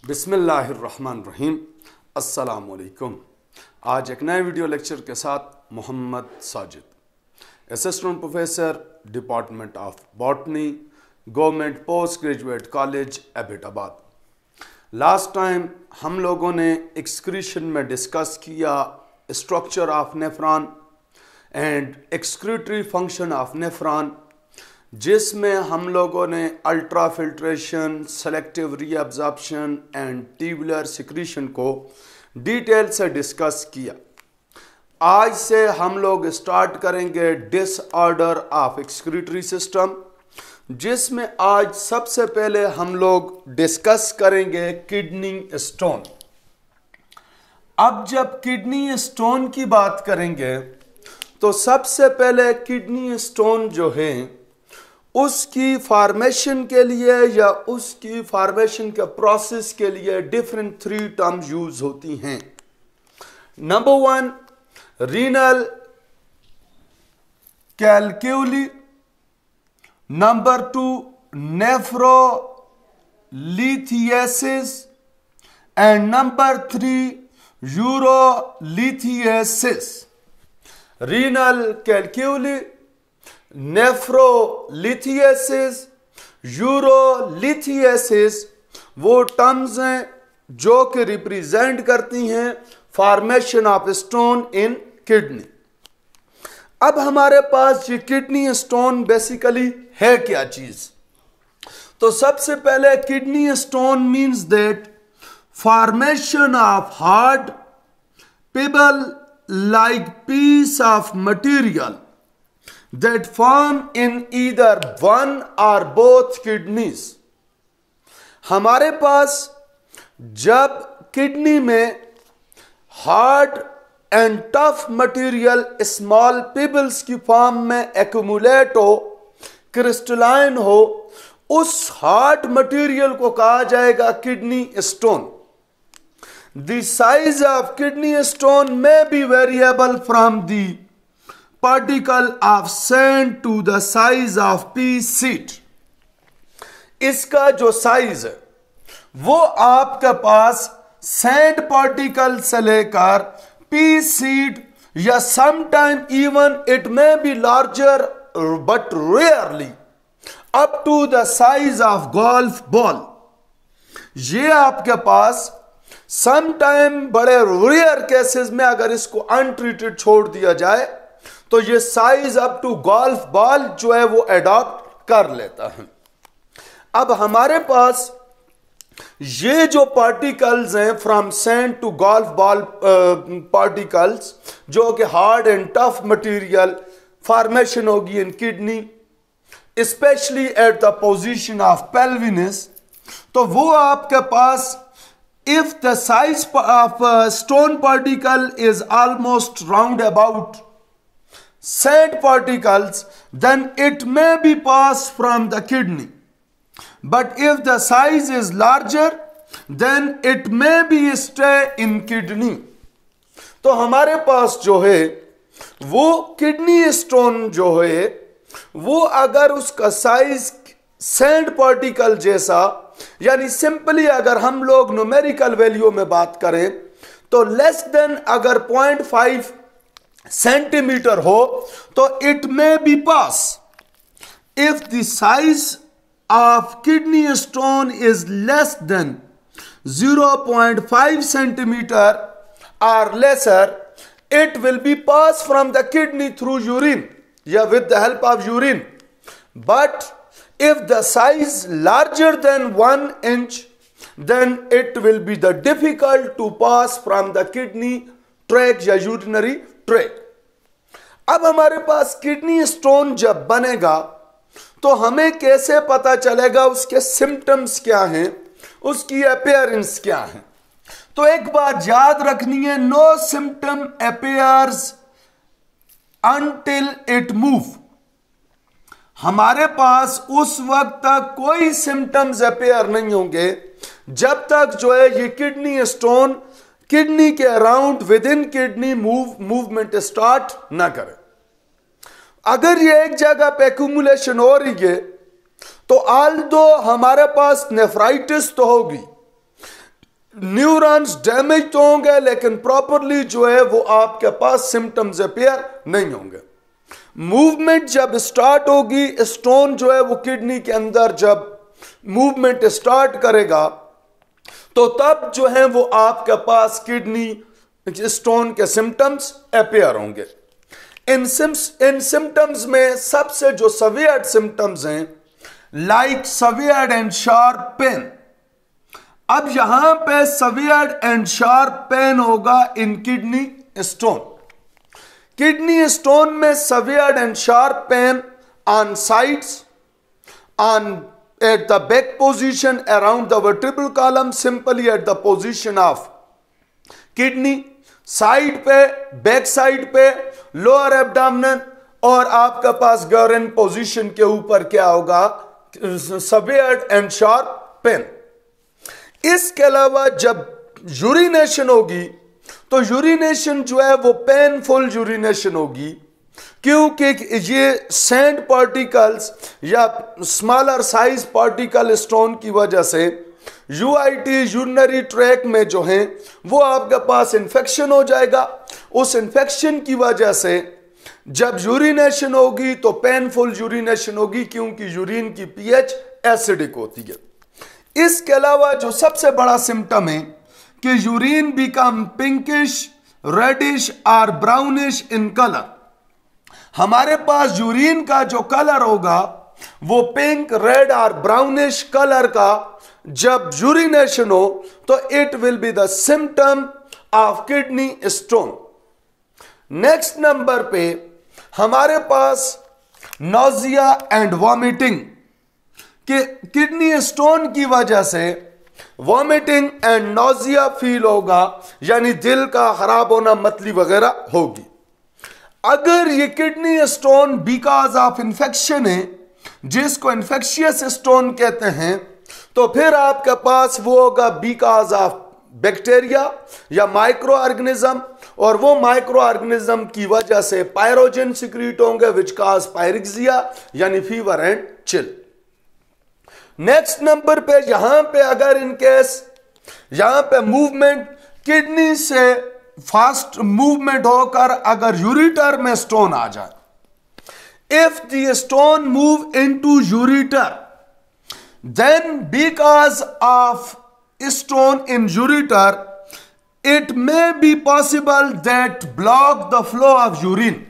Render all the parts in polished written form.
बिस्मिल्लाहिर्रहमानिर्रहीम। अस्सलामुअलैकुम। आज एक नए वीडियो लेक्चर के साथ Mohammad Sajid, assistant professor, department of botany, government post graduate college Abbottabad. Last time हम लोगों ने एक्सक्रीशन में डिस्कस किया structure of nephron and excretory function of nephron, जिसमें हम लोगों ने ultra filtration, selective reabsorption and tubular secretion को डिटेल से डिस्कस किया। आज से हम लोग स्टार्ट करेंगे डिसऑर्डर ऑफ एक्सक्रीटरी सिस्टम, जिसमें आज सबसे पहले हम लोग डिस्कस करेंगे किडनी स्टोन। अब जब किडनी स्टोन की बात करेंगे तो सबसे पहले किडनी स्टोन जो है उसकी फॉर्मेशन के लिए या उसकी फॉर्मेशन के प्रोसेस के लिए डिफरेंट 3 टर्म्स यूज होती हैं। Number 1 renal calculi, number 2 nephrolithiasis and number 3 urolithiasis. Renal calculi, nephrolithiasis, urolithiasis वो टर्म्स हैं जो कि रिप्रेजेंट करती हैं formation of stone in kidney. अब हमारे पास ये किडनी स्टोन बेसिकली है क्या चीज? तो सबसे पहले kidney stone means that formation of hard pebble like piece of material that form in either one or both kidneys। हमारे पास जब किडनी में hard and tough material small pebbles की फॉर्म में एक्यूमुलेट हो, क्रिस्टलाइन हो, उस हार्ड मटेरियल को कहा जाएगा kidney stone. The size of kidney stone may be variable from the particle of sand to the size of pea seed। इसका जो साइज है वो आपके पास सैंड पार्टिकल से लेकर पी सीड या sometime even it may be larger but rarely up to the size of golf ball. ये आपके पास समटाइम बड़े रेयर केसेस में अगर इसको अनट्रीटेड छोड़ दिया जाए तो ये size up to golf ball जो है वो अडॉप्ट कर लेता है। अब हमारे पास ये जो पार्टिकल्स हैं from sand to golf ball particles जो कि hard and tough material formation होगी in kidney, specially at the position of pelvis, तो वो आपके पास if the size of a stone particle is almost round about sand particles, then it may be passed from the kidney, but if the size is larger then it may be stay in kidney। तो हमारे पास जो है वो kidney stone जो है वो अगर उसका साइज सैंड पार्टिकल जैसा, यानी सिंपली अगर हम लोग न्यूमेरिकल वैल्यू में बात करें तो लेस देन अगर 0.5 सेंटीमीटर हो तो it may be pass. If the size of kidney stone is less than 0.5 centimetre और lesser, it will be pass from the kidney through urine या with the help of urine. But if the size larger than 1 inch, then it will be the difficult to pass from the kidney tract या urinary tract। अब हमारे पास kidney stone जब बनेगा तो हमें कैसे पता चलेगा उसके सिम्टम्स क्या हैं, उसकी अपीयरेंस क्या है? तो एक बात याद रखनी है, no symptom appears until it move. हमारे पास उस वक्त तक कोई सिम्टम्स अपीयर नहीं होंगे जब तक जो है ये किडनी स्टोन किडनी के around within kidney movement start ना करे। अगर ये एक जगह पे एक्यूमुलेशन हो रही है तो आल्दो हमारे पास नेफ्राइटिस तो होगी, न्यूरॉन्स डैमेज तो होंगे लेकिन प्रॉपरली जो है वो आपके पास सिम्टम्स अपीयर नहीं होंगे। मूवमेंट जब स्टार्ट होगी, स्टोन जो है वो किडनी के अंदर जब मूवमेंट स्टार्ट करेगा तो तब जो है वो आपके पास किडनी स्टोन के सिम्टम्स अपीयर होंगे। इन सिम्टम्स में सबसे जो सवियर सिम्टम्स हैं, like severe and sharp pain. अब यहां पे सवियर एंड शार्प पेन होगा in kidney stone. Kidney stone में severe and sharp pain on sides, on at the back position around the vertebral column, simply at the position of kidney, side पे, back side पे, lower abdomen और आपका पास गॉर्न position के ऊपर क्या होगा, severe and sharp pen. इसके अलावा जब यूरिनेशन होगी तो यूरिनेशन जो है वो पेनफुल यूरिनेशन होगी, क्योंकि ये सैंड पार्टिकल्स या स्मॉलर साइज पार्टिकल स्टोन की वजह से यूआईटी यूरिनरी ट्रैक में जो है वो आपके पास इन्फेक्शन हो जाएगा। उस इन्फेक्शन की वजह से जब यूरिनेशन होगी तो पेनफुल यूरिनेशन होगी, क्योंकि यूरिन की पीएच एसिडिक होती है। इसके अलावा जो सबसे बड़ा सिम्टम है कि यूरिन बिकम पिंकिश, रेडिश और ब्राउनिश इन कलर। हमारे पास यूरिन का जो कलर होगा वो पिंक, रेड और ब्राउनिश कलर का जब यूरिनेशन हो तो it will be the symptom of kidney stone. Next number पे हमारे पास नोजिया एंड वॉमिटिंग, कि किडनी स्टोन की वजह से वॉमिटिंग एंड नोजिया फील होगा, यानी दिल का खराब होना, मतली वगैरह होगी। अगर ये kidney stone because of infection है, जिसको इन्फेक्शियस स्टोन कहते हैं, तो फिर आपके पास वो होगा बिकॉज ऑफ बैक्टीरिया या माइक्रो ऑर्गेनिज्म, और वो माइक्रो ऑर्गेनिज्म की वजह से पायरोजन सिक्रीट होंगे विच कॉज पायरिक्सिया यानी fever and chill. Next number पे यहां पे अगर इन केस यहां पे मूवमेंट किडनी से फास्ट मूवमेंट होकर अगर यूरिटर में स्टोन आ जाए, if the stone move into ureter, then because of stone in ureter it may be possible that block the flow of urine.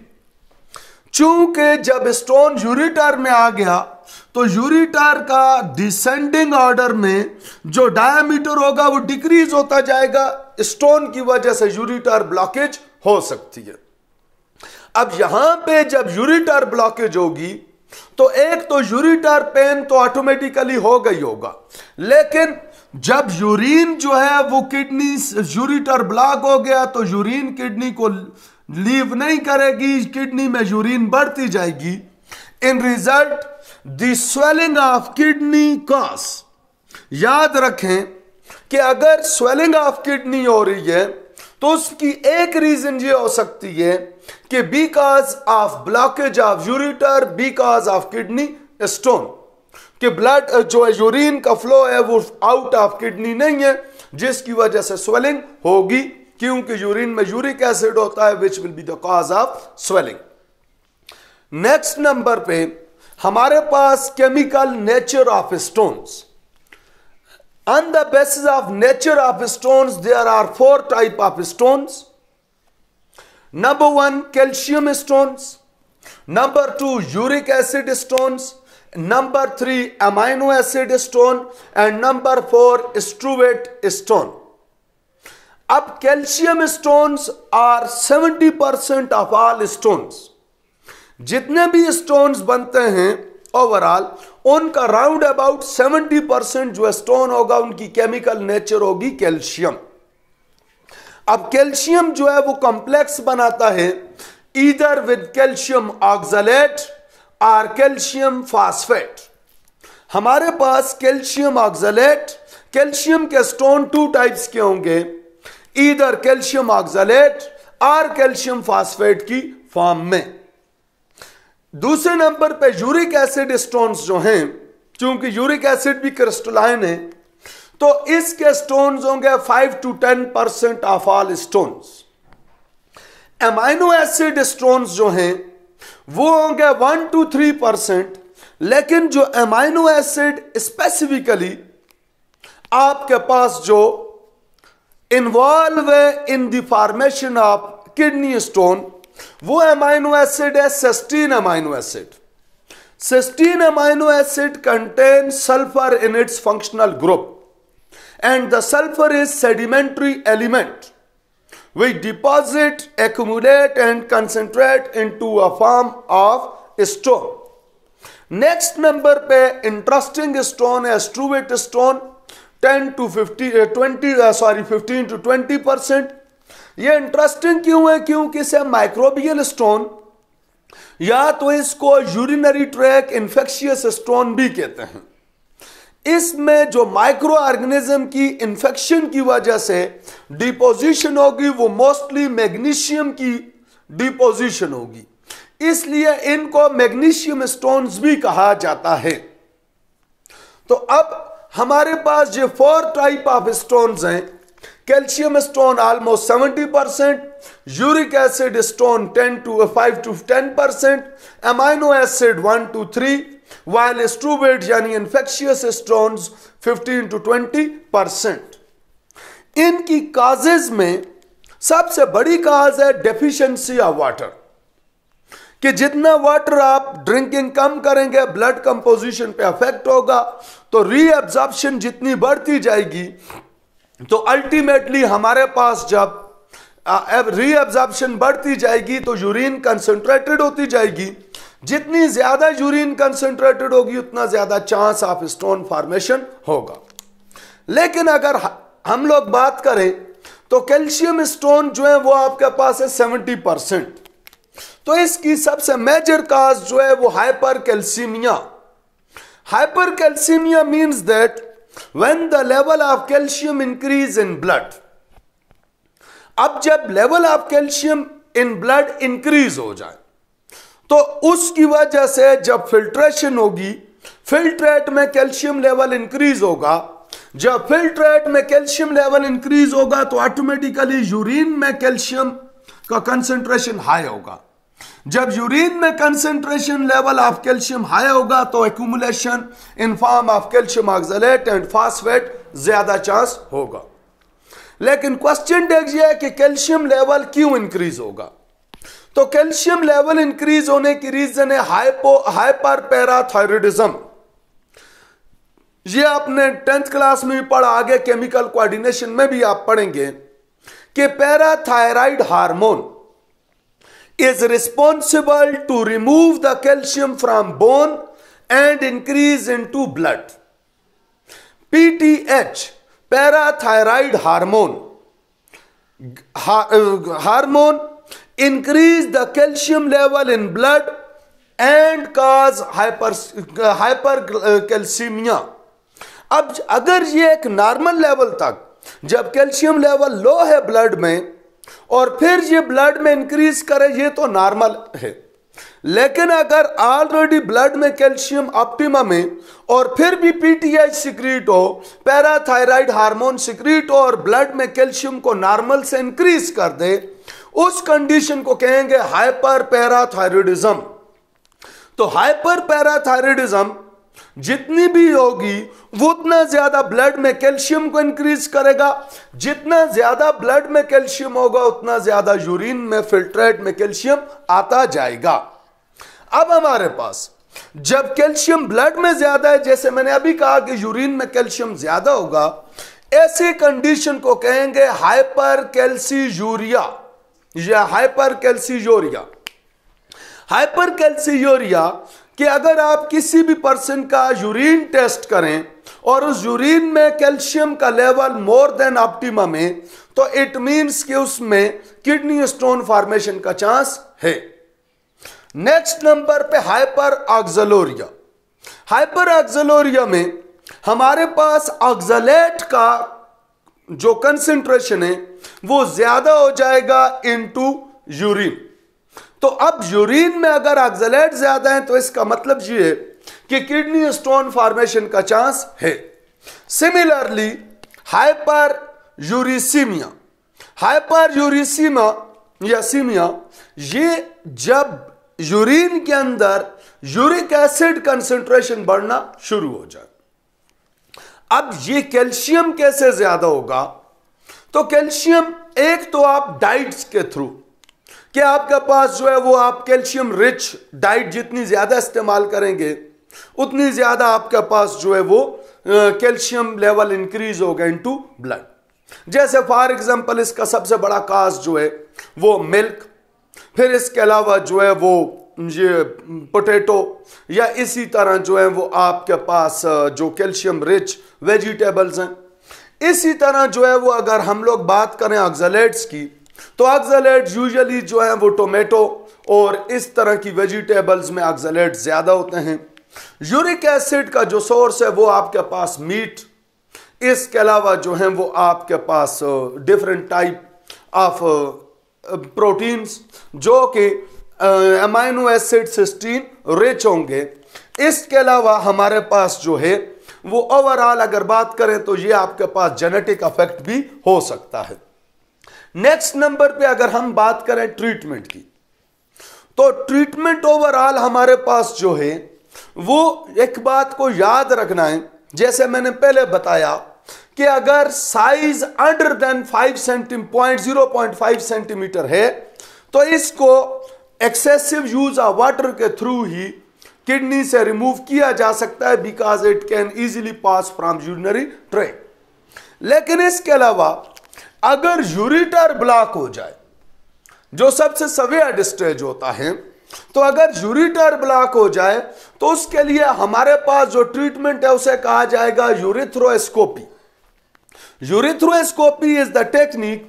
चूंकि जब स्टोन यूरिटर में आ गया तो यूरिटर का डिसेंडिंग ऑर्डर में जो डायमीटर होगा वो डिक्रीज होता जाएगा, स्टोन की वजह से यूरिटर ब्लॉकेज हो सकती है। अब यहां पे जब यूरिटर ब्लॉकेज होगी तो एक तो यूरिटर पेन तो ऑटोमेटिकली हो गई होगा, लेकिन जब यूरिन जो है वो किडनी यूरिटर ब्लॉक हो गया तो यूरिन किडनी को लीव नहीं करेगी, किडनी में यूरिन बढ़ती जाएगी। In result the swelling of kidney cause. याद रखें कि अगर स्वेलिंग ऑफ किडनी हो रही है तो उसकी एक रीजन ये हो सकती है कि because of blockage of ureter, because of kidney stone, कि ब्लड जो है यूरिन का फ्लो है वो आउट ऑफ किडनी नहीं है, जिसकी वजह से स्वेलिंग होगी, क्योंकि यूरिन में यूरिक एसिड होता है which will be the cause of swelling. Next number पे हमारे पास chemical nature of stones. On the basis of nature of stones there are 4 type of stones. Number 1 calcium stones, number 2 uric acid stones, number 3 amino acid stone and number 4 struvite stone. अब calcium stones are 70% of all stones. जितने भी stones बनते हैं overall उनका round about 70% जो stone होगा उनकी chemical nature होगी कैल्शियम। अब कैल्शियम जो है वो कॉम्प्लेक्स बनाता है ईदर विद कैल्शियम ऑक्सलेट और कैल्शियम फॉस्फेट। हमारे पास कैल्शियम ऑक्सलेट, कैल्शियम के स्टोन 2 टाइप्स के होंगे, ईदर कैल्शियम ऑक्सलेट और कैल्शियम फॉस्फेट की फॉर्म में। दूसरे नंबर पे यूरिक एसिड स्टोन्स जो हैं, क्योंकि यूरिक एसिड भी क्रिस्टलाइन है, तो इसके स्टोन्स होंगे 5 to 10% of all stones. Amino acid stones जो हैं वो होंगे 1 to 3%, लेकिन जो एमाइनो एसिड स्पेसिफिकली आपके पास जो इन्वॉल्व है in the formation of kidney stone, वो अमाइनो एसिड है cysteine amino acid. Cysteine amino acid contain sulphur in its functional group, and the sulfur is sedimentary element which deposit, accumulate and concentrate into a form of stone. Next number पे interesting stone है struvite stone, 15 to 20%। ये interesting क्यों है? क्योंकि इसे microbial stone या तो इसको यूरिनरी ट्रैक इन्फेक्शियस स्टोन भी कहते हैं। इसमें जो माइक्रो ऑर्गेनिज्म की इंफेक्शन की वजह से डिपोजिशन होगी वो मोस्टली मैग्नीशियम की डिपोजिशन होगी, इसलिए इनको मैग्नीशियम स्टोन्स भी कहा जाता है। तो अब हमारे पास ये 4 टाइप ऑफ स्टोन्स हैं। Calcium stone almost 70%, uric acid stone 5 to 10%, amino acid 1 to 3, while struvate यानी infectious stones 15 to 20%। इनकी काजेज में सबसे बड़ी काज है डेफिशिएंसी ऑफ वाटर, कि जितना वाटर आप ड्रिंकिंग कम करेंगे ब्लड कंपोजिशन पे अफेक्ट होगा, तो रीअब्जॉर्प्शन जितनी बढ़ती जाएगी तो अल्टीमेटली हमारे पास जब रीअब्जॉर्प्शन बढ़ती जाएगी तो यूरिन कंसंट्रेटेड होती जाएगी। जितनी ज्यादा यूरिन कंसंट्रेटेड होगी उतना ज्यादा चांस ऑफ स्टोन फॉर्मेशन होगा। लेकिन अगर हम लोग बात करें तो कैल्शियम स्टोन जो है वो आपके पास है 70%। तो इसकी सबसे मेजर काज जो है वो hyper calcaemia. Hyper calcaemia means that when the level of calcium increase in blood. अब जब level of calcium in blood increase हो जाए तो उसकी वजह से जब फिल्ट्रेशन होगी, फिल्ट्रेट में कैल्शियम लेवल इंक्रीज होगा। जब फिल्ट्रेट में कैल्शियम लेवल इंक्रीज होगा तो ऑटोमेटिकली यूरिन में कैल्शियम का कंसंट्रेशन हाई होगा। जब यूरिन में concentration level of calcium high होगा तो accumulation in form of calcium oxalate and phosphate ज्यादा चांस होगा। लेकिन क्वेश्चन ये है कि कैल्शियम लेवल क्यों इंक्रीज होगा? तो कैल्शियम लेवल इंक्रीज होने की रीजन है हाइपर पैराथायरॉयडिज्म। ये आपने 10th क्लास में भी पढ़ा, आगे केमिकल कोऑर्डिनेशन में भी आप पढ़ेंगे कि parathyroid hormone is responsible to remove the calcium from bone and increase into blood. PTH, parathyroid hormone, increase the calcium level in blood and cause hypercalcemia. अब अगर ये एक नॉर्मल लेवल तक जब कैल्शियम लेवल लो है blood में और फिर ये ब्लड में इंक्रीज करे, ये तो नॉर्मल है। लेकिन अगर ऑलरेडी ब्लड में कैल्शियम ऑप्टिमम है और फिर भी पीटीएच सिक्रीट हो, पैराथायराइड हार्मोन सिक्रीट हो और ब्लड में कैल्शियम को नॉर्मल से इंक्रीज कर दे, उस कंडीशन को कहेंगे हाइपर पैराथायरॉयडिज्म। तो हाइपर पैराथायरॉयडिज्म जितनी भी होगी वो उतना ज्यादा ब्लड में कैल्शियम को इंक्रीज करेगा। जितना ज्यादा ब्लड में कैल्शियम होगा उतना ज्यादा यूरिन में फिल्ट्रेट में कैल्शियम आता जाएगा। अब हमारे पास जब कैल्शियम ब्लड में ज्यादा है, जैसे मैंने अभी कहा कि यूरिन में कैल्शियम ज्यादा होगा, ऐसी कंडीशन को कहेंगे हाइपर कैल्सीयूरिया या हाइपर कैल्सीयूरिया। हाइपर कैल्सीयूरिया कि अगर आप किसी भी पर्सन का यूरिन टेस्ट करें और उस यूरिन में कैल्शियम का लेवल मोर देन ऑप्टिमम है तो इट मींस कि उसमें किडनी स्टोन फॉर्मेशन का चांस है। नेक्स्ट नंबर पे हाइपर ऑक्सलोरिया। हाइपर ऑक्सलोरिया में हमारे पास ऑक्सलेट का जो कंसंट्रेशन है वो ज्यादा हो जाएगा इनटू यूरिन। तो अब यूरिन में अगर ऑक्सलेट ज्यादा है तो इसका मतलब ये है कि किडनी स्टोन फॉर्मेशन का चांस है। Similarly hyper uricaemia, hyper uricaemia या सीमिया, ये जब यूरिन के अंदर यूरिक एसिड कंसंट्रेशन बढ़ना शुरू हो जाए। अब ये कैल्शियम कैसे ज्यादा होगा? तो कैल्शियम एक तो आप डाइट्स के थ्रू, कि आपके पास जो है वो आप कैल्शियम रिच डाइट जितनी ज्यादा इस्तेमाल करेंगे उतनी ज्यादा आपके पास जो है वो कैल्शियम लेवल इंक्रीज होगा इनटू ब्लड। जैसे फॉर एग्जांपल इसका सबसे बड़ा काज जो है वो मिल्क, फिर इसके अलावा जो है वो ये पोटैटो, या इसी तरह जो है वो आपके पास जो कैल्शियम रिच वेजिटेबल्स हैं। इसी तरह जो है वो अगर हम लोग बात करें ऑक्सलेट्स की, तो ऑक्सलेट्स यूजुअली जो है वो टोमेटो और इस तरह की वेजिटेबल्स में ऑक्सलेट्स ज्यादा होते हैं। यूरिक एसिड का जो सोर्स है वो आपके पास मीट, इसके अलावा जो है वो आपके पास डिफरेंट टाइप ऑफ प्रोटीन्स जो कि अमाइनो एसिड सिस्टीन रिच होंगे। इसके अलावा हमारे पास जो है वो ओवरऑल अगर बात करें तो ये आपके पास जेनेटिक अफेक्ट भी हो सकता है। नेक्स्ट नंबर पे अगर हम बात करें ट्रीटमेंट की, तो ट्रीटमेंट ओवरऑल हमारे पास जो है वो एक बात को याद रखना है, जैसे मैंने पहले बताया कि अगर साइज अंडर देन 0.5 सेंटीमीटर है तो इसको एक्सेसिव यूज ऑफ वाटर के थ्रू ही किडनी से रिमूव किया जा सकता है, because it can easily pass from urinary tract. लेकिन इसके अलावा अगर यूरिटर ब्लॉक हो जाए, जो सबसे सवेयर स्टेज होता है, तो अगर यूरिटर ब्लॉक हो जाए तो उसके लिए हमारे पास जो ट्रीटमेंट है उसे कहा जाएगा urethroscopy. Urethroscopy is the technique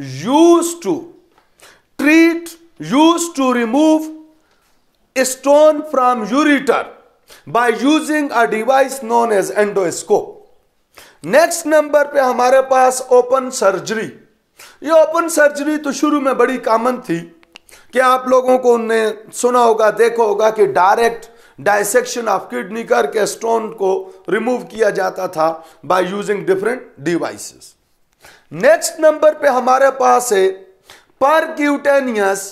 used to remove stone from ureter by using a device known as endoscope. Next number पे हमारे पास ओपन सर्जरी। ये ओपन सर्जरी तो शुरू में बड़ी कॉमन थी कि आप लोगों को ने सुना होगा, देखा होगा कि डायरेक्ट डायसेक्शन ऑफ किडनी करके स्टोन को रिमूव किया जाता था by using different devices. Next number पे हमारे पास है परक्यूटेनियस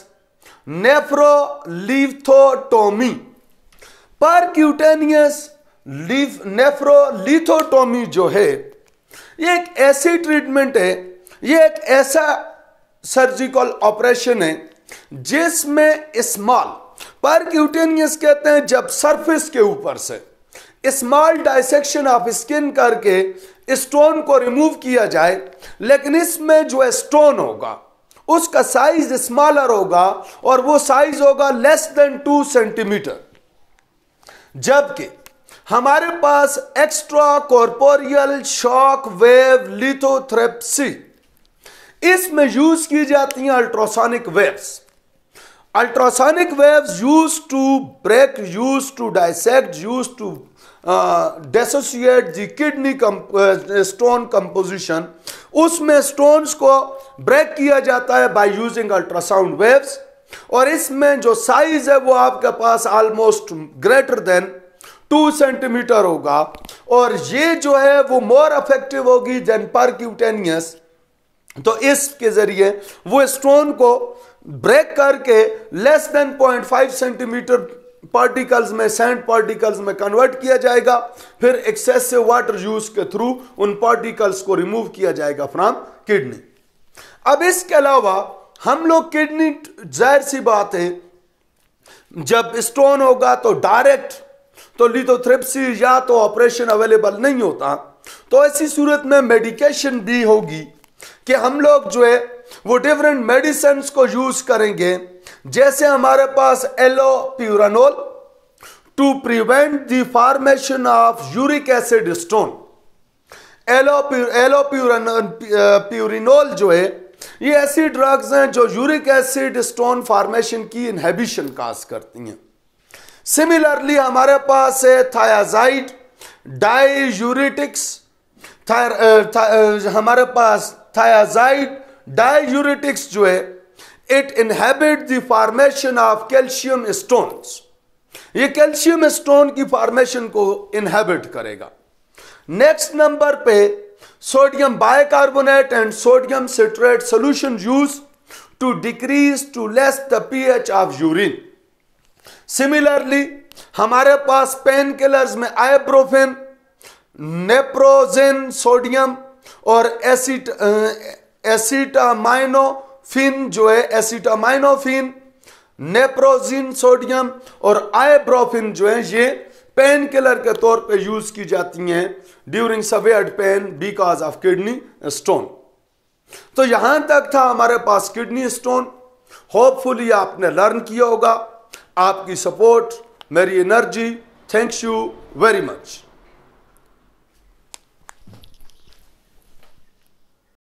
नेफ्रोलिथोटोमी। परक्यूटेनियस नेफ्रोलिथोटोमी जो है ये एक ऐसी ट्रीटमेंट है, ये एक ऐसा सर्जिकल ऑपरेशन है जिसमें स्मॉल, परक्यूटेनियस कहते हैं जब सरफेस के ऊपर से स्मॉल डाइसेक्शन ऑफ स्किन करके स्टोन को रिमूव किया जाए, लेकिन इसमें जो स्टोन होगा उसका साइज स्मॉलर होगा और वो साइज होगा लेस देन 2 सेंटीमीटर। जबकि हमारे पास extra corporeal shock wave lithotripsy, इसमें यूज की जाती हैं ultrasonic waves. Ultrasonic waves use to break, use to dissect, use to dissociate the kidney stone composition. उसमें स्टोन्स को ब्रेक किया जाता है बाय यूजिंग अल्ट्रासाउंड वेव्स, और इसमें जो साइज है वो आपके पास ऑलमोस्ट ग्रेटर देन 2 सेंटीमीटर होगा, और ये जो है वो मोर इफेक्टिव होगी देन परक्यूटेनियस। तो इसके जरिए वो स्टोन को ब्रेक करके लेस देन 0.5 सेंटीमीटर पार्टिकल्स में, सैंड पार्टिकल्स में कन्वर्ट किया जाएगा, फिर एक्सेसिव वाटर यूज के थ्रू उन पार्टिकल्स को रिमूव किया जाएगा फ्रॉम किडनी। अब इसके अलावा हम लोग किडनी, जाहिर सी बात है जब स्टोन होगा तो डायरेक्ट तो लिथोट्रिप्सी या तो ऑपरेशन अवेलेबल नहीं होता, तो ऐसी सूरत में मेडिकेशन भी होगी कि हम लोग जो है वो डिफरेंट मेडिसिन को यूज करेंगे। जैसे हमारे पास allopurinol to prevent the formation of uric acid stone. Allopurinol जो है ये ऐसी ड्रग्स हैं जो यूरिक एसिड स्टोन फॉर्मेशन की इनहिबिशन काज करती हैं। सिमिलरली हमारे पास है थायाजाइड डाइयूरेटिक्स, हमारे पास थायाजाइड डाइयूरेटिक्स जो है it inhibit the formation of calcium stones. ये कैल्शियम स्टोन की फॉर्मेशन को इनहेबिट करेगा। नेक्स्ट नंबर पे sodium bicarbonate and sodium citrate solution use to decrease to less the pH of urine. Similarly हमारे पास pain killers में ibuprofen, naproxen sodium और acetaminophen जो है एसिटामाइनोफिन, नेप्रोजिन सोडियम और आइब्रोफिन जो है ये पेन किलर के तौर पे यूज की जाती हैं during severe pain because of kidney stone. तो यहां तक था हमारे पास किडनी स्टोन। होपफुली आपने लर्न किया होगा। आपकी सपोर्ट मेरी energy. Thanks you very much.